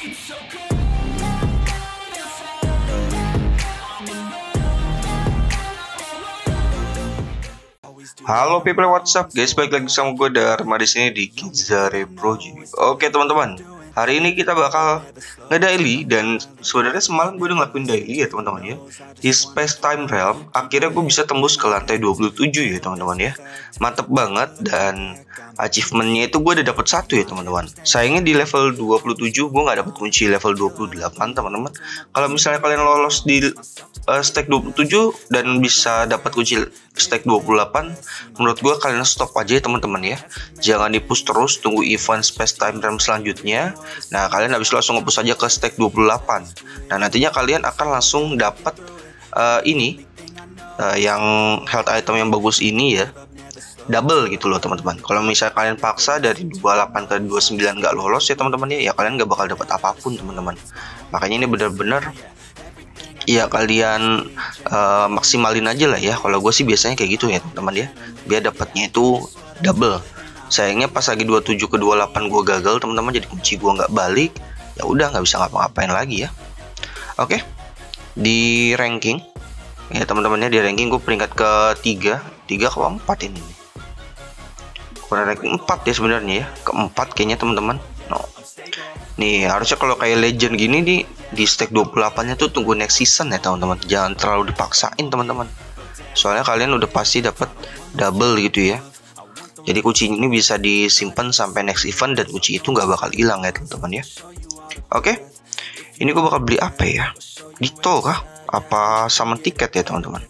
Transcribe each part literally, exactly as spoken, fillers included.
Halo people, what's up guys, balik lagi sama gue Dharma di sini di Kidzare Project. Oke teman-teman, hari ini kita bakal nge-daily, dan sebenarnya semalam gue udah ngelakuin daily ya teman-teman ya. Di Space Time Realm, akhirnya gue bisa tembus ke lantai dua puluh tujuh ya teman-teman ya. Mantep banget, dan achievementnya itu gue udah dapet satu ya teman-teman. Sayangnya di level dua puluh tujuh gue nggak dapet kunci level dua puluh delapan teman-teman. Kalau misalnya kalian lolos di uh, stack dua puluh tujuh dan bisa dapat kunci stack dua puluh delapan, menurut gue kalian stop aja ya teman-teman ya. Jangan di-push terus, tunggu event Space Time Realm selanjutnya. Nah kalian habis langsung nge-push aja ke stack dua puluh delapan. Nah nantinya kalian akan langsung dapat uh, ini uh, yang health item yang bagus ini ya, double gitu loh teman-teman. Kalau misalnya kalian paksa dari dua puluh delapan ke dua puluh sembilan nggak lolos ya teman-teman ya, ya kalian nggak bakal dapat apapun teman-teman. Makanya ini benar-benar ya kalian uh, maksimalin aja lah ya. Kalau gue sih biasanya kayak gitu ya teman-teman ya, biar dapatnya itu double. Sayangnya pas lagi dua puluh tujuh ke dua puluh delapan gue gagal teman-teman, jadi kunci gue nggak balik. Ya udah nggak bisa ngapa-ngapain lagi ya. Oke, di ranking ya teman-teman ya, di ranking gue peringkat ketiga, tiga ke empat ini. Kurang ranking empat ya sebenarnya ya, keempat kayaknya teman-teman. No. Nih harusnya kalau kayak legend gini di di stack dua puluh delapan nya tuh tunggu next season ya teman-teman. Jangan terlalu dipaksain teman-teman. Soalnya kalian udah pasti dapat double gitu ya. Jadi kunci ini bisa disimpan sampai next event dan kunci itu nggak bakal hilang ya teman-teman ya. Oke. Ini gue bakal beli apa ya? Dito kah? Apa sama tiket ya teman-teman?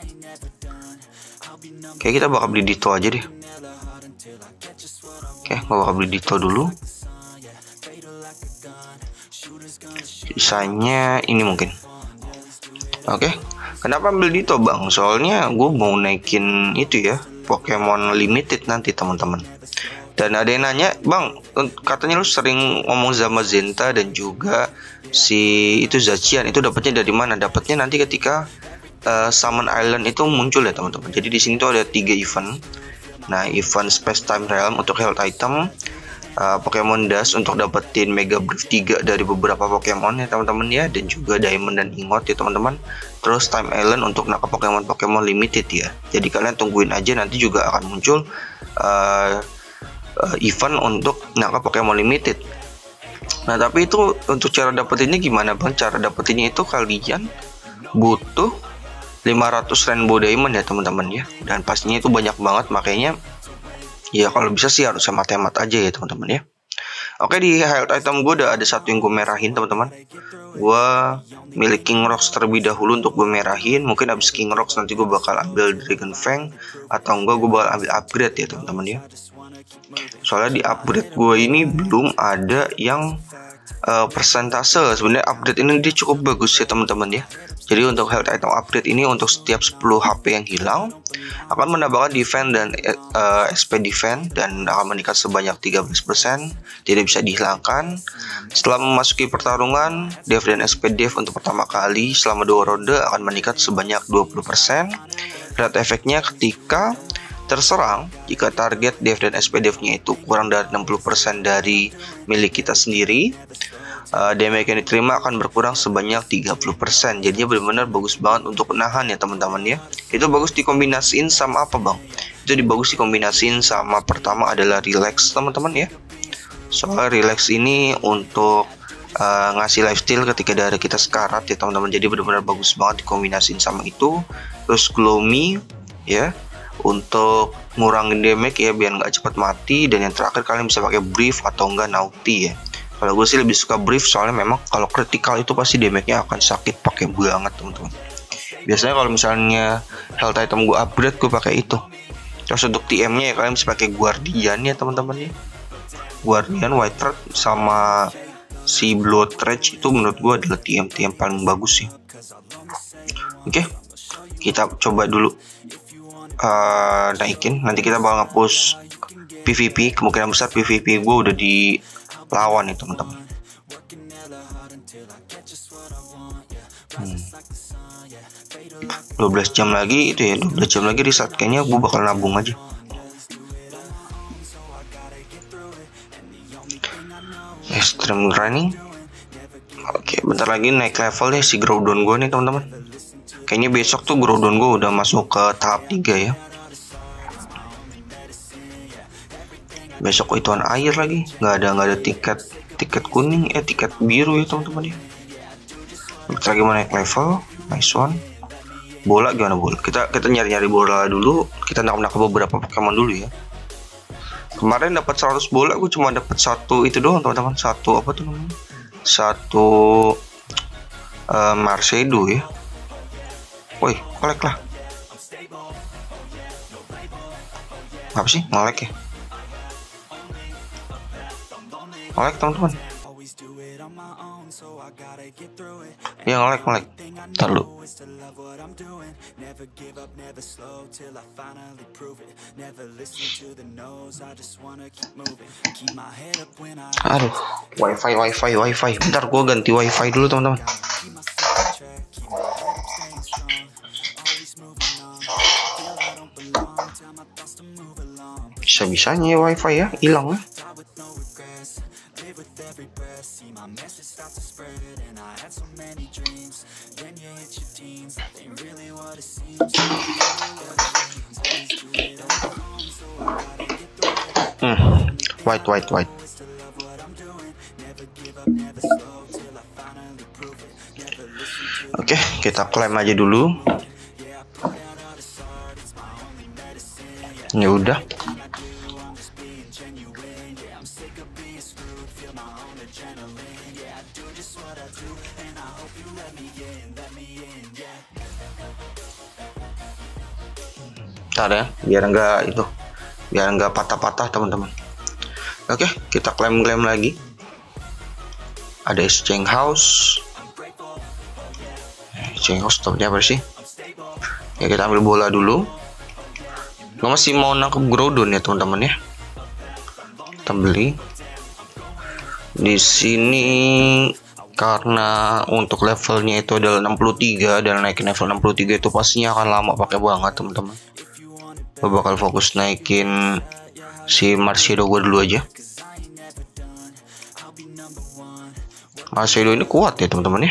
Oke, kita bakal beli Dito aja deh. Oke, gue bakal beli Dito dulu. Sisanya ini mungkin. Oke, kenapa ambil Dito bang? Soalnya gue mau naikin itu ya, Pokemon limited nanti teman-teman. Dan ada yang nanya, bang, katanya lu sering ngomong Zamazenta dan juga si itu Zacian, itu dapatnya dari mana? Dapatnya nanti ketika uh, Summon Island itu muncul ya teman-teman. Jadi di sini tuh ada tiga event. Nah, event Space Time Realm untuk health item, uh, Pokemon Dash untuk dapetin Mega Brief tiga dari beberapa Pokemon ya teman-teman ya, dan juga Diamond dan Ingot ya teman-teman. Terus Time Island untuk nangkap Pokemon-Pokemon limited ya. Jadi kalian tungguin aja, nanti juga akan muncul uh, uh, event untuk nangkap Pokemon limited. Nah tapi itu untuk cara dapetinnya gimana bang? Cara dapetinnya itu kalian butuh lima ratus Rainbow Diamond ya teman-teman ya, dan pastinya itu banyak banget, makanya ya kalau bisa sih harus hemat-hemat aja ya teman-teman ya. Oke, di health item gue udah ada satu yang gue merahin teman-teman. Gue milik King Rocks terlebih dahulu untuk gue merahin. Mungkin abis King Rocks nanti gue bakal ambil Dragon Fang, atau enggak gue bakal ambil upgrade ya teman-teman ya. Soalnya di upgrade gue ini belum ada yang uh, persentase. Sebenarnya upgrade ini dia cukup bagus ya teman-teman ya. Jadi untuk health item upgrade ini untuk setiap sepuluh H P yang hilang akan menambahkan defense dan uh, S P defense, dan akan meningkat sebanyak tiga belas persen, tidak bisa dihilangkan. Setelah memasuki pertarungan, def dan S P def untuk pertama kali selama dua ronde akan meningkat sebanyak dua puluh persen. Rate efeknya ketika terserang, jika target def dan S P def-nya itu kurang dari enam puluh persen dari milik kita sendiri, uh, damage yang diterima akan berkurang sebanyak tiga puluh persen. Jadinya benar-benar bagus banget untuk menahan ya teman-teman ya. Itu bagus dikombinasiin sama apa bang? Itu bagus dikombinasiin sama, pertama adalah relax teman-teman ya. Soal relax ini untuk uh, ngasih lifesteal ketika darah kita sekarat ya teman-teman. Jadi benar-benar bagus banget dikombinasiin sama itu. Terus gloomy ya, untuk ngurangin damage ya biar nggak cepat mati. Dan yang terakhir kalian bisa pakai brief atau enggak naughty ya. Kalau gue sih lebih suka brief, soalnya memang kalau critical itu pasti damage-nya akan sakit pakai banget teman-teman. Biasanya kalau misalnya health item gue upgrade, gue pakai itu. Terus untuk T M-nya ya kalian bisa pakai Guardian ya teman-teman ya. Guardian, White Red sama si Blood Rage itu menurut gue adalah T M T M paling bagus sih. Oke, kita coba dulu uh, naikin. Nanti kita bakal nge-push P V P. Kemungkinan besar P V P gue udah dilawan ya teman-teman. hmm. dua belas jam lagi itu ya, dua belas jam lagi reset. Kayaknya gue bakal nabung aja. Extreme running. Oke, bentar lagi naik level deh si Groudon gue nih teman-teman. Kayaknya besok tuh Groudon gue udah masuk ke tahap tiga ya. Besok ituan air lagi, nggak ada nggak ada tiket tiket kuning eh tiket biru ya teman-teman ya. Bentar lagi mau naik level, nice one. Bola gimana bola? Kita kita nyari-nyari bola dulu. Kita nangkap-nangkap beberapa Pokemon dulu ya. Kemarin dapat seratus bola, gue cuma dapat satu itu doang teman-teman. Satu apa tuh namanya? Satu uh, Marsedo ya. Woi, kolek lah. Apa sih? Ngelek ya? Ngelek teman-teman. Ya ngelek ngelek. Ntar lu. Aduh, wifi wifi wifi. Bentar gua ganti wifi dulu teman-teman. Bisa-bisanya ya wifi ya hilang ya. Hmm, white white white. Oke, kita klaim aja dulu. Ya udah. Ntar ya, biar enggak itu, biar enggak patah-patah teman-teman. Oke, kita klaim-klaim lagi. Ada exchange house. Exchange house topnya apa sih? Ya kita ambil bola dulu. Gue masih mau nangkep Groudon ya teman-teman ya. Kita beli. Di sini karena untuk levelnya itu adalah enam puluh tiga dan naikin level enam puluh tiga itu pastinya akan lama pakai banget teman-teman. Gue bakal fokus naikin si Marsedo gue dulu aja. Marsedo ini kuat ya teman-teman ya.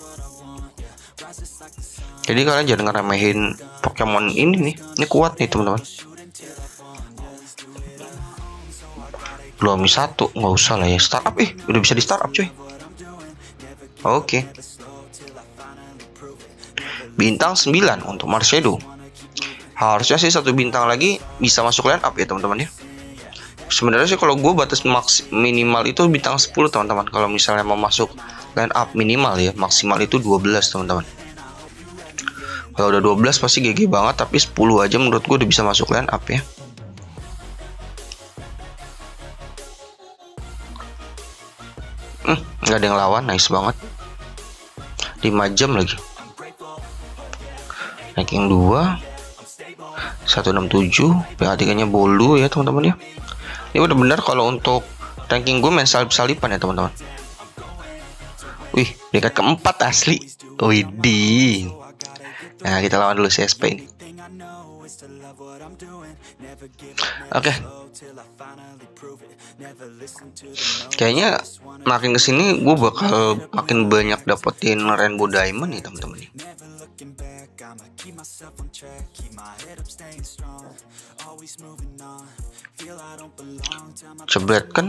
Jadi kalian jangan ngeremehin Pokemon ini nih. Ini kuat nih teman-teman. Belum satu, nggak usah lah ya. Startup eh udah bisa di startup coy. Oke. Bintang sembilan untuk Marsedo. Harusnya sih satu bintang lagi bisa masuk line up ya teman-teman ya. Sebenarnya sih kalau gue batas maks minimal itu bintang sepuluh teman-teman. Kalau misalnya mau masuk line up minimal ya, maksimal itu dua belas teman-teman. Kalau udah dua belas pasti G G banget, tapi sepuluh aja menurut gue udah bisa masuk line up ya. Hmm, nggak ada yang lawan, nice banget. lima jam lagi. Ranking dua seratus enam puluh tujuh, P H tiga nya bolu ya teman-teman ya. Ini udah benar kalau untuk ranking gue main salip-salipan ya teman-teman. Wih, dekat keempat asli. Widih. Nah, kita lawan dulu si S P ini. Oke. Okay. Kayaknya makin kesini gue bakal makin banyak dapetin Rainbow Diamond nih teman-teman. Jebret kan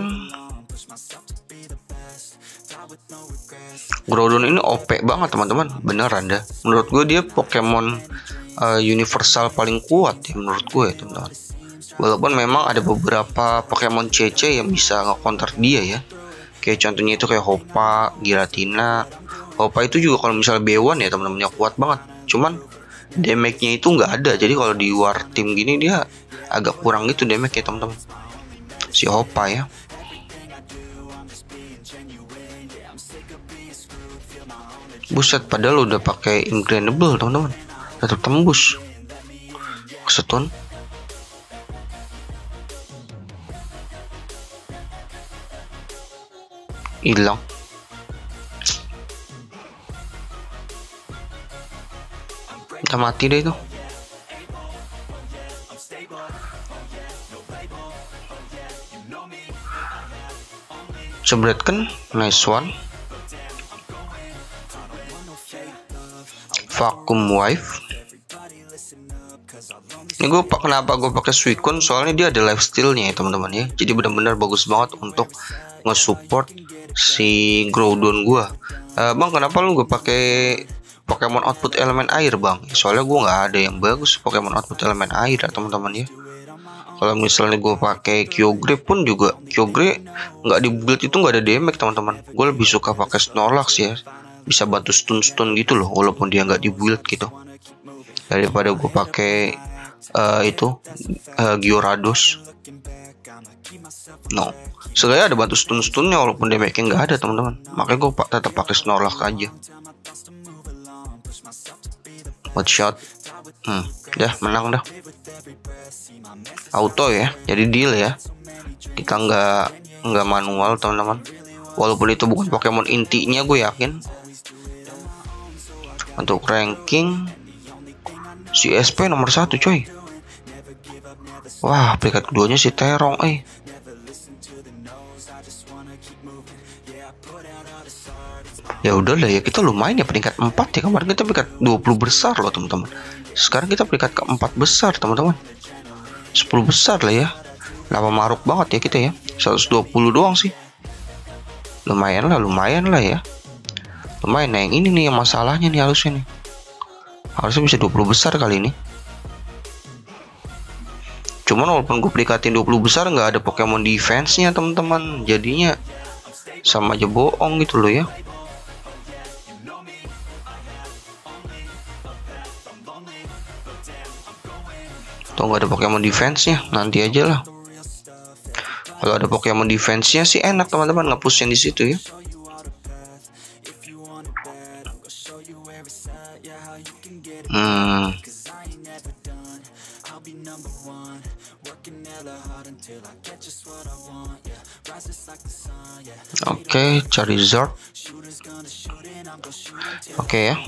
Groudon ini O P banget teman-teman, beneran dah. Menurut gue dia Pokemon uh, universal paling kuat ya menurut gue ya teman-teman. Walaupun memang ada beberapa Pokemon C C yang bisa nge-counter dia ya. Kayak contohnya itu kayak Hoppa, Giratina. Hoppa itu juga kalau misalnya B satu ya teman-teman kuat banget. Cuman damage-nya itu nggak ada. Jadi kalau di war team gini dia agak kurang gitu damage ya teman-teman. Si Hoppa ya. Buset, padahal udah pakai Ingrainable teman-teman, tetap tembus. Kesetun. Hilang. Kita mati deh itu. Jebret kan, nice one. Vacuum Wife. Ini gue pak kenapa gue pakai Suicune, soalnya dia ada lifesteal-nya ya teman-teman ya. Jadi benar-benar bagus banget untuk nge-support si Groudon gue. Uh, bang, kenapa lu gue pakai Pokemon output elemen air bang? Soalnya gue nggak ada yang bagus Pokemon output elemen air ya teman-teman ya. Kalau misalnya gue pakai Kyogre pun juga, Kyogre nggak di build itu nggak ada damage teman-teman. Gue lebih suka pakai Snorlax ya, bisa bantu stun-stun gitu loh, walaupun dia nggak di build gitu, daripada gue pakai uh, itu uh, Gyarados. No, sebenarnya ada bantu stun-stunnya walaupun damage-nya nggak ada teman-teman. Makanya gue tetap pakai Snorlax aja. One shot, hmm, dah menang dah. Auto ya, jadi deal ya. Kita nggak nggak manual teman-teman. Walaupun itu bukan Pokemon intinya, gue yakin. Untuk ranking si S P nomor satu coy. Wah, peringkat keduanya si Terong eh. Ya udah lah ya, kita lumayan ya peringkat empat ya. Kemarin kita peringkat dua puluh besar loh teman-teman. Sekarang kita peringkat keempat besar teman-teman. sepuluh besar lah ya. Lama maruk banget ya kita ya. seratus dua puluh doang sih. Lumayan lah, lumayan lah ya. Lumayan. Nah yang ini nih yang masalahnya nih harusnya nih. Harusnya bisa dua puluh besar kali ini. Cuman walaupun gue peringkatin dua puluh besar, nggak ada Pokemon defense-nya teman-teman. Jadinya sama aja bohong gitu loh ya. Tuh nggak ada Pokemon defense-nya, nanti aja lah. Kalau ada Pokemon defense-nya sih enak teman-teman, nge-push yang di situ ya. Hmm. Oke, okay, Charizard. Oke okay, ya.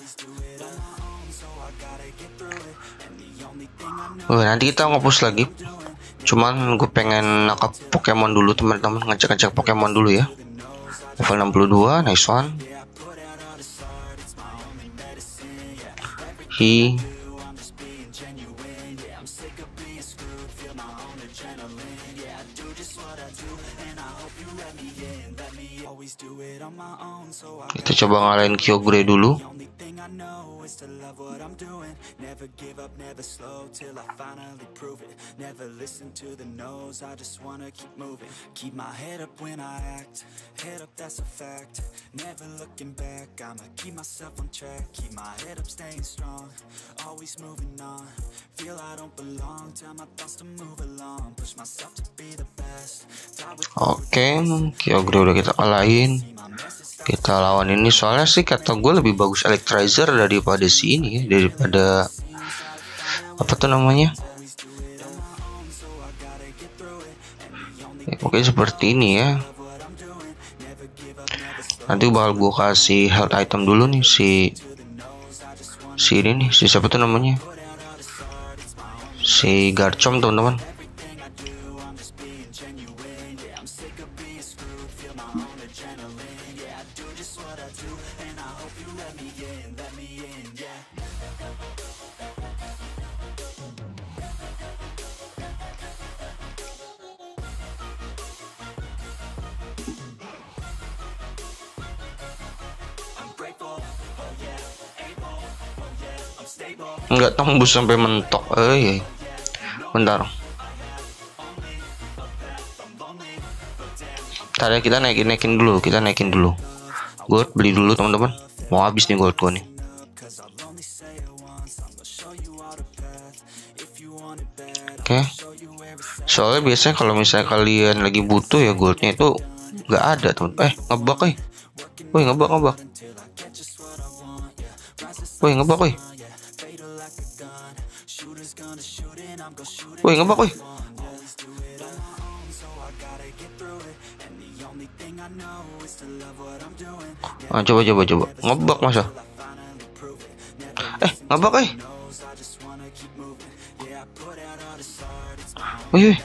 Oh, nanti kita nge-push lagi. Cuman gue pengen nangkap Pokemon dulu teman-teman, ngecek-ngecek Pokemon dulu ya. Level enam puluh dua, nice one. He. Kita coba ngalahin Kyogre dulu. Never give up, never slow till I finally prove it. Never listen to the no's, I just wanna keep moving. Keep my head up when I act, head up that's a fact. Never looking back, I'ma keep myself on track. Keep my head up staying strong, always moving on. Feel I don't belong, tell my thoughts to move along. Push myself to be the best. Oke, okay, Kyogre udah kita kalahin. Kita lawan ini, soalnya sih kata gue lebih bagus Electrizer daripada si ini ya, daripada apa tuh namanya ya, oke seperti ini ya. Nanti bakal gue kasih health item dulu nih si si ini nih, si siapa tuh namanya, si Garchomp teman-teman. Nggak tembus sampai mentok. Eh, bentar. Tadi kita naikin naikin dulu, kita naikin dulu. Gold beli dulu teman-teman. Mau habis nih gold gua nih. Oke. Okay. Soalnya biasanya kalau misalnya kalian lagi butuh ya goldnya itu nggak ada teman. Eh ngebak eh. Woi ngebak ngebak. Woi ngebak woi. Woi ngebak woi. Ah, coba coba coba ngebak masa. Eh ngebak eh. Wih,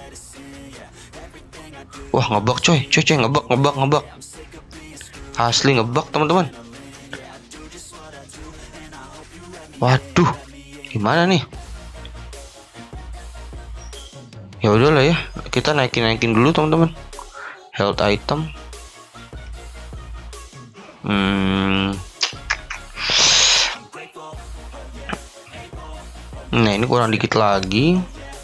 wah ngebak coy, coy coy ngebak ngebak ngebak. Asli ngebak teman-teman. Waduh, gimana nih? Ya udahlah ya, kita naikin naikin dulu teman-teman. Health item. Hmm. Nah, ini kurang dikit lagi.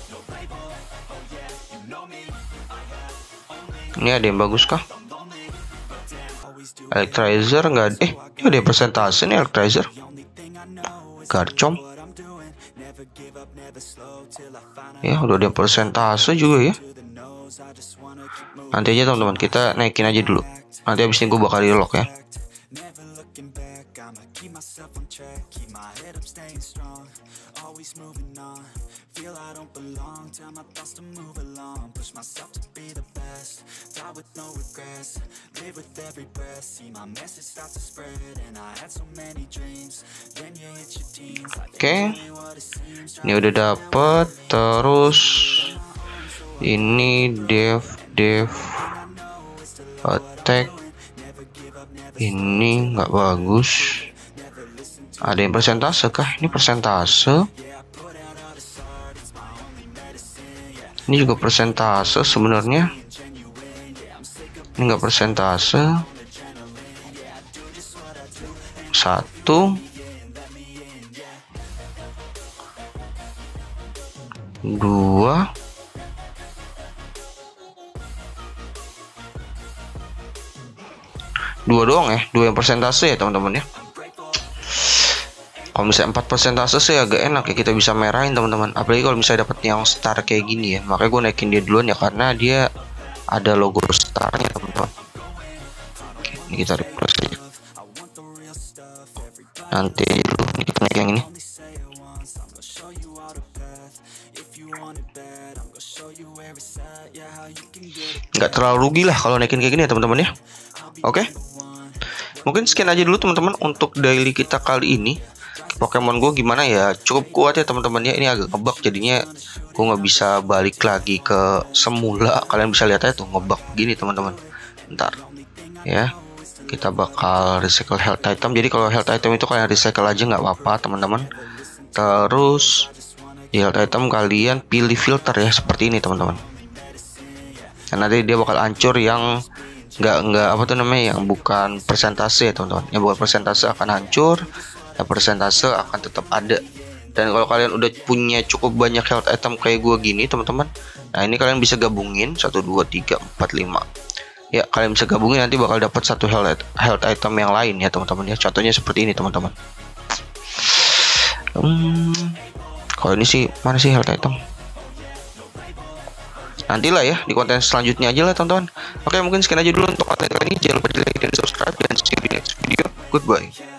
Ini ada yang bagus kah? Electrizer nggak ada. Eh, ini ada persentase nih Electrizer. Garchomp. Ya, udah ada persentase juga ya. Nanti aja teman-teman, kita naikin aja dulu. Nanti habis ini gue bakal relock ya. Oke, ini udah dapet. Terus ini dev dev attack ini nggak bagus. Ada yang persentase kah? Ini persentase. Ini juga persentase sebenarnya. Ini nggak persentase. Satu, dua, dua doang ya, dua yang persentase ya teman-teman ya. Kalau misalnya empat persentase sih agak enak ya, kita bisa merahin teman-teman. Apalagi kalau misalnya dapat yang star kayak gini ya. Makanya gue naikin dia duluan ya, karena dia ada logo starnya teman-teman. Ini kita refresh aja. Nanti dulu ini kita naik yang ini. Nggak terlalu rugi lah kalau naikin kayak gini ya teman-teman ya. Oke, mungkin sekian aja dulu teman-teman untuk daily kita kali ini. Pokemon Go gimana ya, cukup kuat ya teman-teman ya. Ini agak ngebug jadinya gue nggak bisa balik lagi ke semula. Kalian bisa lihat aja tuh ngebug gini teman-teman. Ntar ya, kita bakal recycle health item. Jadi kalau health item itu kalian recycle aja nggak apa-apa teman-teman. Terus di health item kalian pilih filter ya, seperti ini teman-teman. Dan nanti dia bakal hancur yang nggak nggak apa tuh namanya, yang bukan persentase ya teman-teman. Yang bukan persentase akan hancur, yang persentase akan tetap ada. Dan kalau kalian udah punya cukup banyak health item kayak gue gini teman-teman, nah ini kalian bisa gabungin satu dua tiga empat lima ya, kalian bisa gabungin nanti bakal dapat satu health health item yang lain ya teman-teman ya. Contohnya seperti ini teman-teman. hmm, kalau ini sih mana sih health item, nantilah ya di konten selanjutnya aja lah teman-teman. Oke, mungkin sekian aja dulu untuk konten kali ini. Jangan lupa di like dan subscribe, dan see you di next video. Goodbye.